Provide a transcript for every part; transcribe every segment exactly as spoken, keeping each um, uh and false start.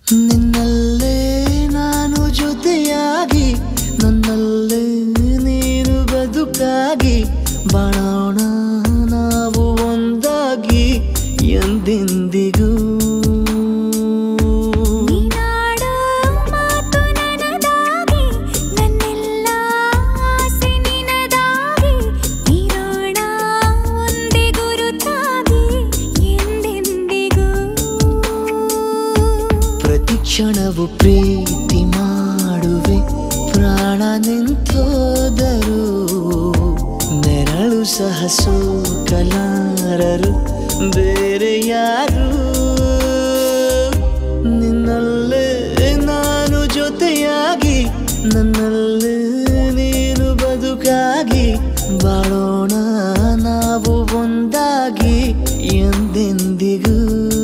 ನಿನ್ನಲ್ಲೇ ನಾನು ಜೊತೆಯಾಗಿ ನನ್ನಲ್ಲೇ ನೀನು ಬದುಕಾಗಿ ಬಾಳೋಣ ನಾವು ಒಂದಾಗಿ ಎಂದೆಂದಿಗೂ ಕ್ಷಣವು ಪ್ರೀತಿ ಮಾಡುವೆ ಪ್ರಾಣ ನಿಂತೋದರು ನೆರಳು ಸಹ ಸೋಕಲಾರರು ಬೇರೆ ಯಾರು ನಿನ್ನಲ್ಲೇ ನಾನು ಜೊತೆಯಾಗಿ ನನ್ನಲ್ಲೇ ನೀನು ಬದುಕಾಗಿ ಬಾಳೋಣ ನಾವು ಒಂದಾಗಿ ಎಂದೆಂದಿಗೂ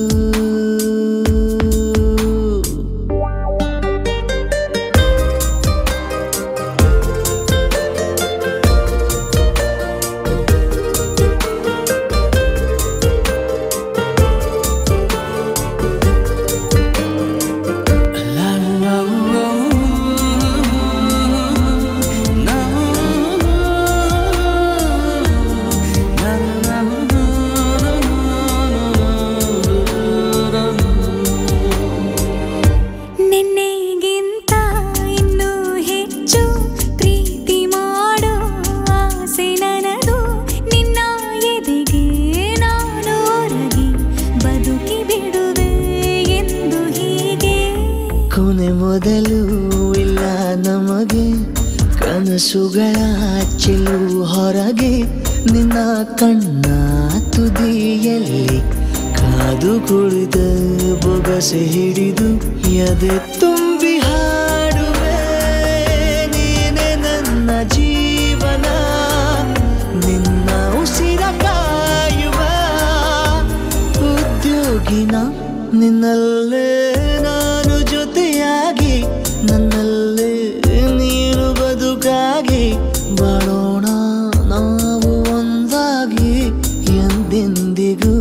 ಕೊನೆ ಮೊದಲು ಇಲ್ಲ ನಮಗೆ ಕನಸುಗಳ ಚೆಲು ಹೊರಗೆ ನಿನ್ನ ಕಣ್ಣ ತುದಿಯಲ್ಲಿ ಕಾದು ಕುಳಿತ ಬೊಗಸೆ ಹಿಡಿದು ಎದೆ ತುಂಬಿ ಹಾಡುವೆ ನೀನೆ ನನ್ನ ಜೀವನ ನಿನ್ನ ಉಸಿರ ಕಾಯುವ ಉದ್ಯೋಗಿನ ನಿನ್ನಲ್ಲೇ ನಾನು ಜೊತೆಯಾಗಿ ನನ್ನಲ್ಲೇ ನೀನು ಬದುಕಾಗಿ ಬಾಳೋಣ ನಾವು ಒಂದಾಗಿ ಎಂದೆಂದಿಗೂ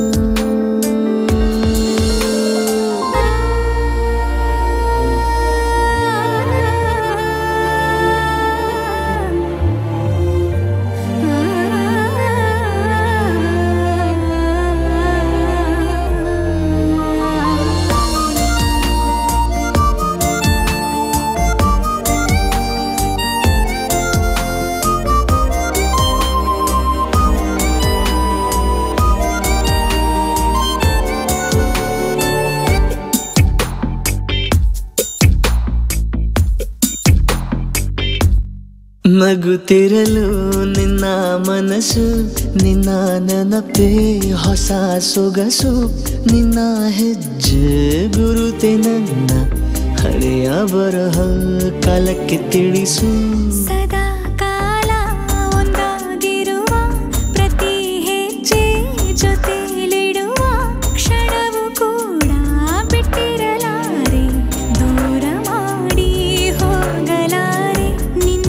ನಗುತ್ತಿರಲು ನಿನ್ನ ಮನಸ್ಸು ನಿನ್ನ ನೆನಪೇ ಹೊಸ ಸೊಗಸು ನಿನ್ನ ಹೆಜ್ಜೆ ಗುರುತೆ ನನ್ನ ಹಳೆಯ ಬರಹ ಕಾಲಕ್ಕೆ ತಿಳಿಸು ಸದಾ ಕಾಲ ಒಂದಾಗಿರುವ ಪ್ರತಿ ಹೆಜ್ಜೆ ಜೊತೆಲಿಡುವ ಕ್ಷಣವು ಕೂಡ ಬಿಟ್ಟಿರಲಾರೆ ದೂರ ಮಾಡಿ ಹೋಗಲಾರೆ ನಿನ್ನ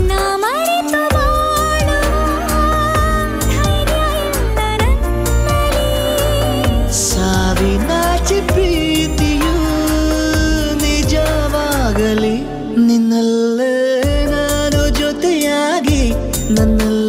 ಸಾವಿನಾಚೆ ಪ್ರೀತಿಯು ನಿಜವಾಗಲಿ ನಿನ್ನಲ್ಲೇ ನಾನು ಜೊತೆಯಾಗಿ ನನ್ನಲ್ಲಿ